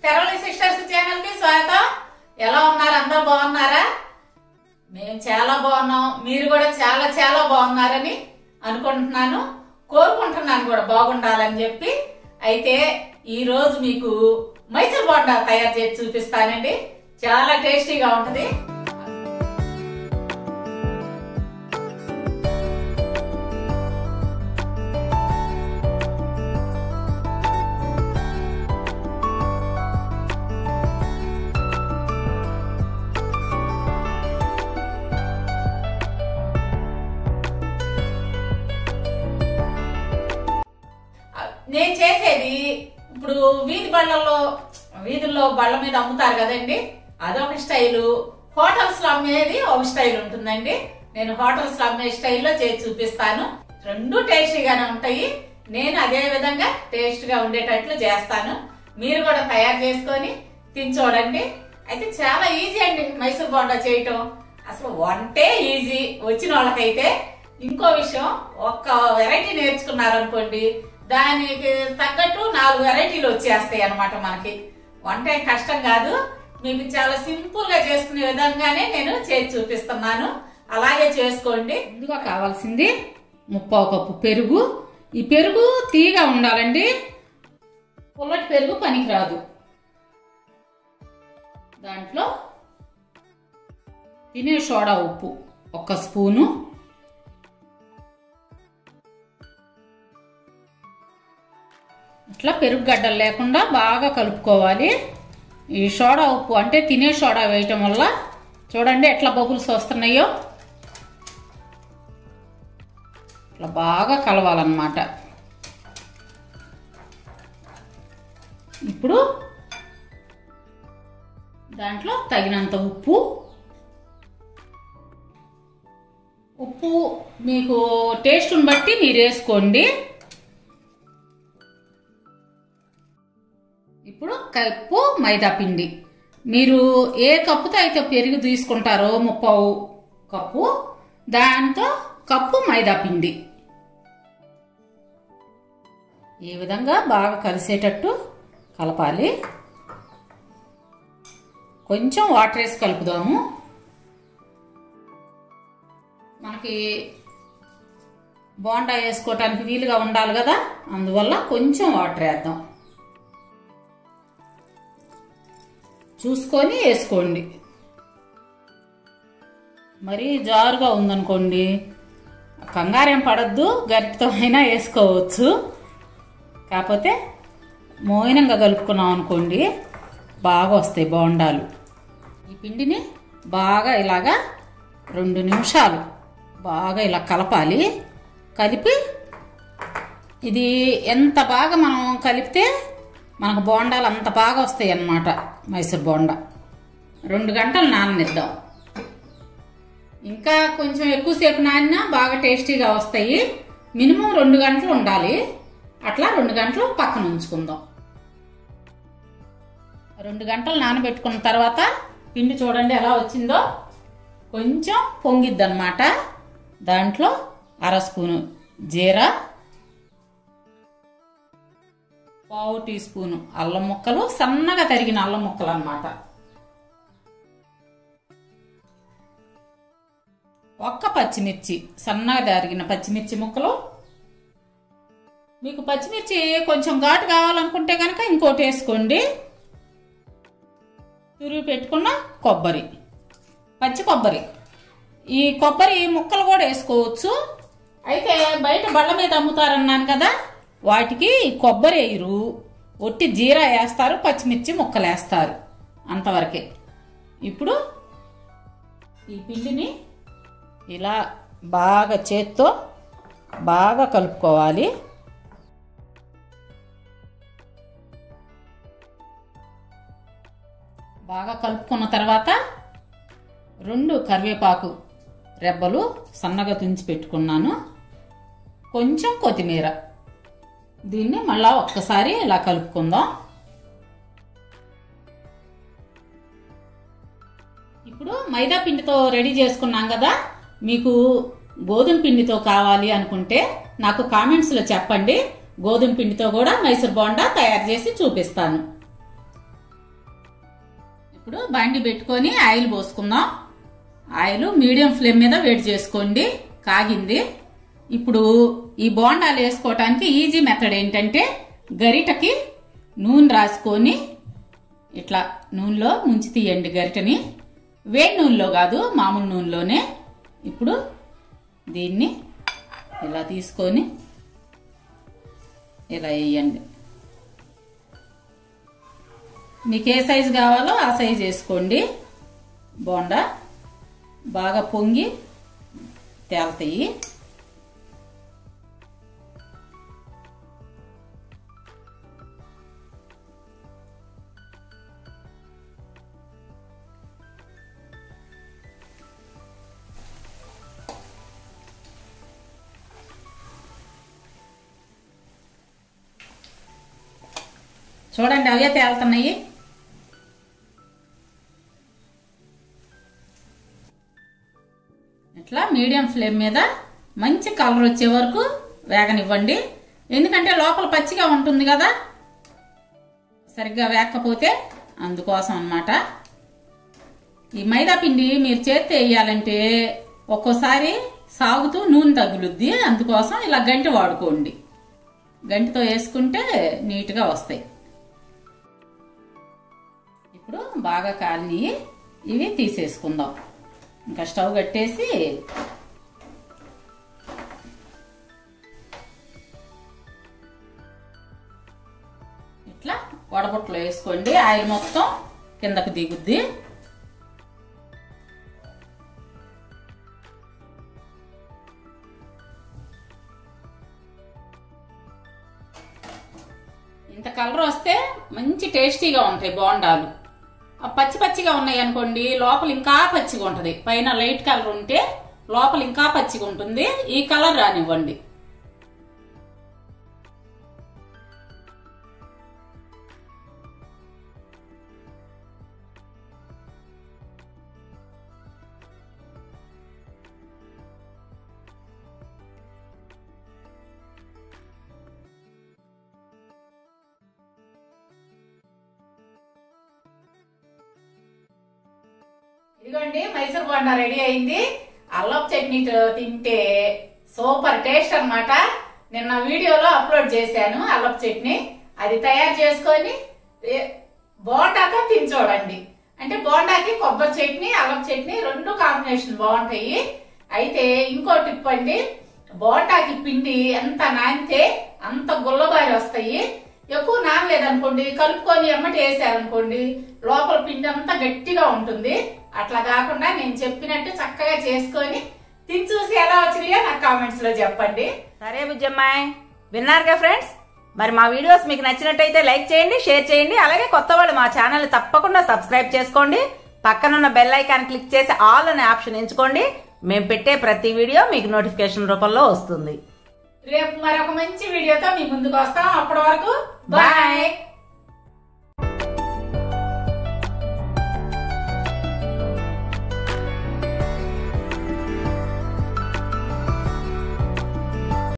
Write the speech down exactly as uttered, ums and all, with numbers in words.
తెరవలి sisters channel కి స్వాగతం. ఎలా ఉన్నారు? అందరూ బాగున్నారా? మేము చాలా బాగున్నాం. మీరు కూడా చాలా చాలా బాగున్నారని అనుకుంటున్నాను, కోరుకుంటున్నాను కూడా బాగుండాలని చెప్పి. అయితే ఈ రోజు మీకు మైసూర్ బోండా తయారు చేసి చూపిస్తానండి. చాలా టేస్టీగా ఉంటది. నేను చేసేది ఇప్పుడు వీధి బళ్ళల్లో వీధుల్లో బళ్ళ మీద అమ్ముతారు కదండి, అదొక స్టైలు. హోటల్స్ లో అమ్మేది ఒక స్టైల్ ఉంటుందండి. నేను హోటల్స్ లో అమ్మే స్టైల్లో చేసి చూపిస్తాను. రెండు టేస్టీగానే ఉంటాయి. నేను అదే విధంగా టేస్ట్ గా ఉండేటట్లు చేస్తాను. మీరు కూడా తయారు చేసుకొని తిని చూడండి. అయితే చాలా ఈజీ అండి మైసూర్ బోండా చేయటం. అసలు వంటే ఈజీ వచ్చిన వాళ్ళకైతే. ఇంకో విషయం, ఒక్క వెరైటీ నేర్చుకున్నారనుకోండి, దానికి తగ్గట్టు నాలుగు వెరైటీలు వచ్చేస్తాయి అన్నమాట. మనకి వంట ఏం కష్టం కాదు. మీకు చాలా సింపుల్ గా చేసుకునే విధంగానే నేను చేసి చూపిస్తున్నాను. అలాగే చేసుకోండి. ముందుగా కావాల్సింది ముప్పావు కప్పు పెరుగు. ఈ పెరుగు తీగా ఉండాలండి, పుల్లటి పెరుగు పనికిరాదు. దాంట్లో తినే సోడా ఉప్పు ఒక స్పూను, ఇట్లా పెరుగు గడ్డలు లేకుండా బాగా కలుపుకోవాలి. ఈ సోడా ఉప్పు అంటే తినే సోడా వేయటం వల్ల చూడండి ఎట్లా బబుల్స్ వస్తున్నాయో. ఇట్లా బాగా కలవాలన్నమాట. ఇప్పుడు దాంట్లో తగినంత ఉప్పు. ఉప్పు మీకు టేస్ట్ని బట్టి మీరు వేసుకోండి. ఇప్పుడు కప్పు మైదా పిండి. మీరు ఏ కప్పుతో అయితే పెరుగు తీసుకుంటారో ముప్పావు కప్పు, దాంతో కప్పు మైదా పిండి. ఈ విధంగా బాగా కలిసేటట్టు కలపాలి. కొంచెం వాటర్ వేసి కలుపుదాము. మనకి బోండా వేసుకోవటానికి వీలుగా ఉండాలి కదా, అందువల్ల కొంచెం వాటర్ వేద్దాం. చూసుకొని వేసుకోండి. మరీ జారుగా ఉందనుకోండి, కంగారేం పడద్దు, గరిటతో అయినా వేసుకోవచ్చు. కాకపోతే మోయినంగా కలుపుకున్నాం అనుకోండి బాగా వస్తాయి బోండాలు. ఈ పిండిని బాగా ఇలాగా రెండు నిమిషాలు బాగా ఇలా కలపాలి. కలిపి ఇది ఎంత బాగా మనం కలిపితే మనకు బోండాలు అంత బాగా వస్తాయి అన్నమాట. మైసూర్ బోండా రెండు గంటలు నాననిద్దాం. ఇంకా కొంచెం ఎక్కువసేపు నానినా బాగా టేస్టీగా వస్తాయి. మినిమం రెండు గంటలు ఉండాలి. అట్లా రెండు గంటలు పక్కన ఉంచుకుందాం. రెండు గంటలు నానబెట్టుకున్న తర్వాత పిండి చూడండి ఎలా వచ్చిందో. కొంచెం పొంగిద్ది అన్నమాట. దాంట్లో అర స్పూను జీరా, పావు టీ స్పూను అల్లం ముక్కలు, సన్నగా తరిగిన అల్లం ముక్కలు అన్నమాట. ఒక్క పచ్చిమిర్చి, సన్నగా తరిగిన పచ్చిమిర్చి ముక్కలు. మీకు పచ్చిమిర్చి కొంచెం ఘాటు కావాలనుకుంటే కనుక ఇంకోటి వేసుకోండి. తురిగి పెట్టుకున్న కొబ్బరి, పచ్చి కొబ్బరి. ఈ కొబ్బరి ముక్కలు కూడా వేసుకోవచ్చు. అయితే బయట బళ్ళ మీద అమ్ముతారన్నాను కదా, వాటికి కొబ్బరి వేయరు, ఒట్టి జీరా వేస్తారు, పచ్చిమిర్చి ముక్కలు వేస్తారు, అంతవరకే. ఇప్పుడు ఈ పిండిని ఇలా బాగా చేత్తో బాగా కలుపుకోవాలి. బాగా కలుపుకున్న తర్వాత రెండు కరివేపాకు రెబ్బలు సన్నగా తుంచి పెట్టుకున్నాను, కొంచెం కొత్తిమీర. దీన్ని మళ్ళా ఒక్కసారి ఇలా కలుపుకుందాం. ఇప్పుడు మైదా పిండితో రెడీ చేసుకున్నాం కదా, మీకు గోధుమ పిండితో కావాలి అనుకుంటే నాకు కామెంట్స్ లో చెప్పండి. గోధుమ పిండితో కూడా మైసూర్ బోండా తయారు చేసి చూపిస్తాను. ఇప్పుడు బండి పెట్టుకొని ఆయిల్ పోసుకుందాం. ఆయిల్ మీడియం ఫ్లేమ్ మీద వేడి చేసుకోండి. కాగింది. ఇప్పుడు ఈ బోండాలు వేసుకోవటానికి ఈజీ మెథడ్ ఏంటంటే గరిటకి నూనె రాసుకొని ఇట్లా నూనెలో ముంచి తీయండి గరిటని. వేడి నూనెలో కాదు, మామూలు నూనెలోనే. ఇప్పుడు దీన్ని ఇలా తీసుకొని ఇలా వేయండి. మీకు ఏ సైజు కావాలో ఆ సైజు వేసుకోండి. బోండా బాగా పొంగి తేలుతాయి. చూడండి అవే తేలుతున్నాయి. ఇట్లా మీడియం ఫ్లేమ్ మీద మంచి కలర్ వచ్చే వరకు వేగనివ్వండి. ఎందుకంటే లోపల పచ్చిగా ఉంటుంది కదా, సరిగ్గా వేగకపోతే అందుకోసం అన్నమాట. ఈ మైదా పిండి మీరు చేత్తో వేయాలంటే ఒక్కోసారి సాగుతూ నూనె తగులుద్ది. అందుకోసం ఇలా గంటె వాడుకోండి. గంటెతో వేసుకుంటే నీట్గా వస్తాయి. ఇప్పుడు బాగా కాలిని ఇవి తీసేసుకుందాం. ఇంకా స్టవ్ కట్టేసి ఇట్లా వడబుట్టలో వేసుకోండి. ఆయిల్ మొత్తం కిందకు దిగుద్ది. ఇంత కలర్ వస్తే మంచి టేస్టీగా ఉంటాయి బోండాలు. పచ్చి పచ్చిగా ఉన్నాయి అనుకోండి, లోపల ఇంకా పచ్చిగా ఉంటది. పైన లైట్ కలర్ ఉంటే లోపల ఇంకా పచ్చిగా ఉంటుంది. ఈ కలర్ రానివ్వండి. ఇదిగోండి మైసూర్ బోండా రెడీ అయింది. అల్లం చట్నీతో తింటే సూపర్ టేస్ట్ అన్నమాట. నిన్న వీడియోలో అప్లోడ్ చేశాను అల్లం చట్నీ. అది తయారు చేసుకొని బోండాతో తిని చూడండి. అంటే బోండాకి కొబ్బరి చట్నీ, అల్లం చట్నీ రెండు కాంబినేషన్ బాగుంటాయి. అయితే ఇంకో టిప్ అండి, బోండాకి పిండి ఎంత నానితే అంత గుల్లబారి వస్తాయి. ఎక్కువ నానలేదనుకోండి, కలుపుకొని ఎమ్మటి వేసారనుకోండి, లోపల పిండి అంతా గట్టిగా ఉంటుంది. అట్లా కాకుండా నేను చెప్పినట్టు చక్కగా చేసుకొని తిని చూసి ఎలా వచ్చినాయో నాకు కామెంట్స్ లో చెప్పండి. సరే బుజ్జమ్మాయి, విన్నారుగా ఫ్రెండ్స్. మరి మా వీడియోస్ మీకు నచ్చినట్టయితే లైక్ చేయండి, షేర్ చేయండి. అలాగే కొత్త వాళ్ళు మా ఛానల్ తప్పకుండా సబ్స్క్రైబ్ చేసుకోండి. పక్కనున్న బెల్ ఐకాన్ క్లిక్ చేసి ఆల్ అనే ఆప్షన్ ఎంచుకోండి. మేము పెట్టే ప్రతి వీడియో మీకు నోటిఫికేషన్ రూపంలో వస్తుంది. రేపు మరొక మంచి వీడియోతో మీ ముందుకు వస్తాం. అప్పటి వరకు బాయ్.